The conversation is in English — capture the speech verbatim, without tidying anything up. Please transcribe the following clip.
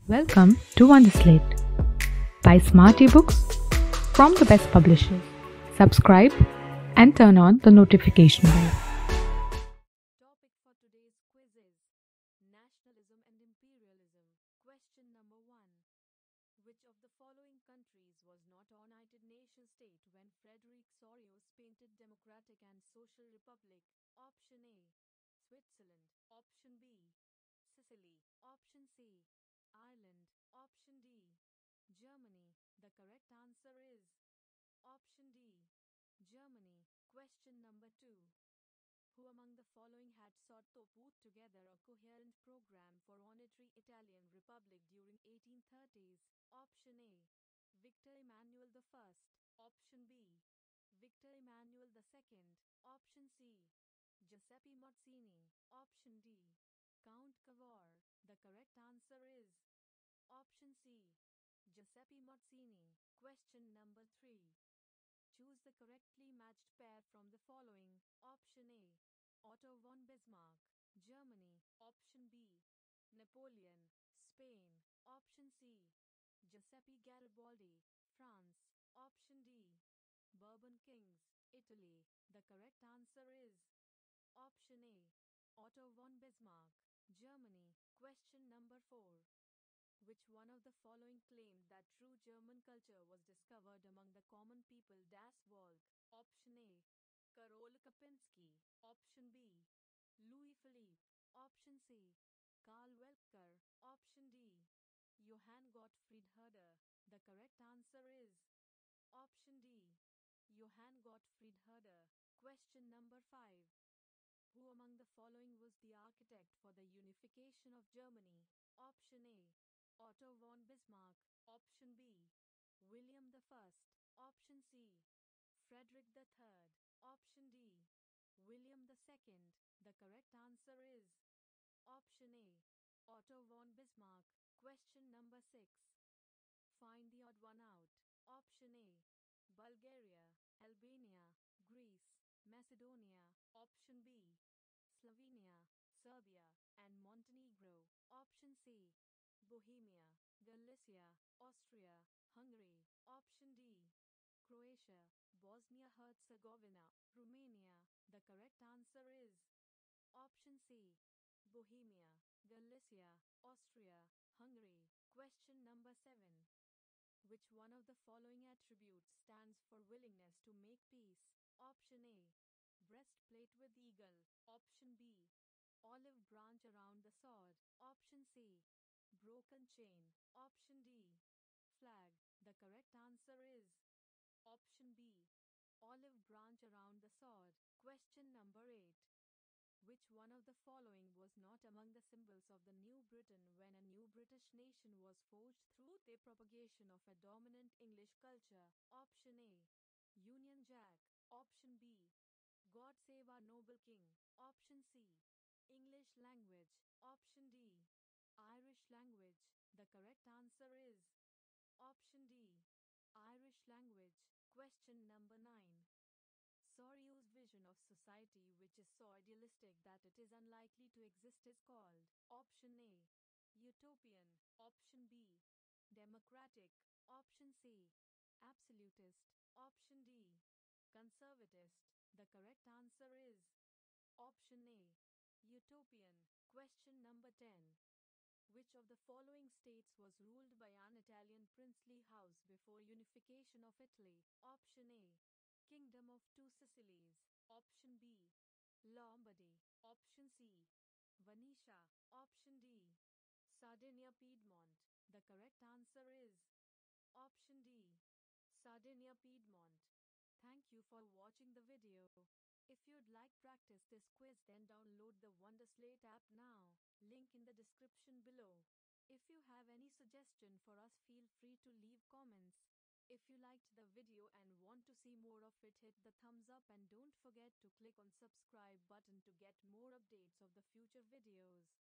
Welcome to Wonderslate. Buy smart ebooks from the best publishers. Subscribe and turn on the notification bell. Topic for today's quiz is Nationalism and Imperialism. Question number one. Which of the following countries was not a United Nations state when Frederick Sorios painted Democratic and Social Republic? Option A. Switzerland. Option B. Sicily. Option C. Ireland. Option D. Germany. The correct answer is option D. Germany. Question number two. Who among the following had sought to put together a coherent program for unitary Italian Republic during eighteen thirties? Option A. Victor Emmanuel the First. Option B. Victor Emmanuel the Second. Option C. Giuseppe Mazzini. Option D. Count Cavour. The correct answer is option C. Giuseppe Mazzini. Question number three. Choose the correctly matched pair from the following. Option A. Otto von Bismarck, Germany. Option B. Napoleon, Spain. Option C. Giuseppe Garibaldi, France. Option D. Bourbon Kings, Italy. The correct answer is option A. Otto von Bismarck, Germany. Question number four. Which one of the following claimed that true German culture was discovered among the common people? Das Volk. Option A. Karol Kapinski. Option B. Louis Philippe. Option C. Karl Welpker. Option D. Johann Gottfried Herder. The correct answer is option D. Johann Gottfried Herder. Question number five. Who among the following was the architect for the unification of Germany? Option A. Otto von Bismarck. Option B. William the First. Option C. Frederick the Third. Option D. William the Second. The correct answer is option A. Otto von Bismarck. Question number six. Find the odd one out. Option A. Bulgaria, Albania, Greece, Macedonia. Option B. Slovenia, Serbia, and Montenegro. Option C. Bohemia, Galicia, Austria, Hungary. Option D. Croatia, Bosnia-Herzegovina, Romania. The correct answer is option C. Bohemia, Galicia, Austria, Hungary. Question number seven. Which one of the following attributes stands for willingness to make peace? Option A. Breastplate with eagle. Option B. Olive branch around the sword. Option C. Broken chain. Option D. Flag. The correct answer is option B. Olive branch around the sword. Question number eight. Which one of the following was not among the symbols of the New Britain when a new British nation was forged through the propagation of a dominant English culture? Option A. Union Jack. Option B. God Save Our Noble King. Option C. English language. Option D. Irish language. The correct answer is option D. Irish language. Question number nine. Sorios' vision of society, which is so idealistic that it is unlikely to exist, is called option A. Utopian. Option B. Democratic. Option C. Absolutist. Option D. Conservatist. The correct answer is option A. Utopian. Question number ten. Which of the following states was ruled by an Italian princely house before unification of Italy? Option A. Kingdom of Two Sicilies. Option B. Lombardy. Option C. Venetia. Option D. Sardinia Piedmont. The correct answer is option D. Sardinia Piedmont. Thank you for watching the video. If you'd like practice this quiz, then download the Wonderslate app now. Link in the description below. If you have any suggestion for us, feel free to leave comments. If you liked the video and want to see more of it, hit the thumbs up and don't forget to click on subscribe button to get more updates of the future videos.